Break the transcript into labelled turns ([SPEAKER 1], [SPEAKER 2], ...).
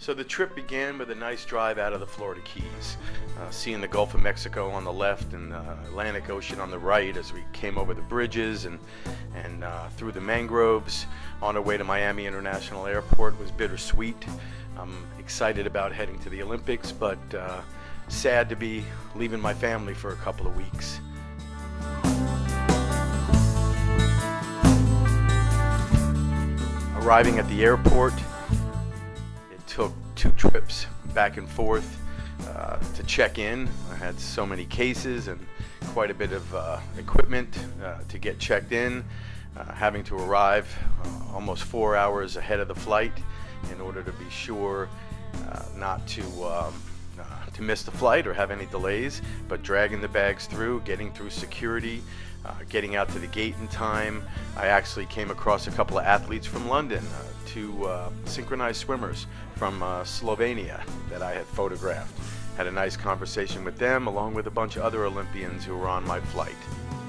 [SPEAKER 1] So the trip began with a nice drive out of the Florida Keys, seeing the Gulf of Mexico on the left and the Atlantic Ocean on the right as we came over the bridges and through the mangroves. On our way to Miami International Airport was bittersweet. I'm excited about heading to the Olympics, but sad to be leaving my family for a couple of weeks. Arriving at the airport, it took 2 trips back and forth to check in. I had so many cases and quite a bit of equipment to get checked in, having to arrive almost 4 hours ahead of the flight in order to be sure not to miss the flight or have any delays, but dragging the bags through, getting through security, getting out to the gate in time. I actually came across a couple of athletes from London, 2 synchronized swimmers from Slovenia that I had photographed. Had a nice conversation with them along with a bunch of other Olympians who were on my flight.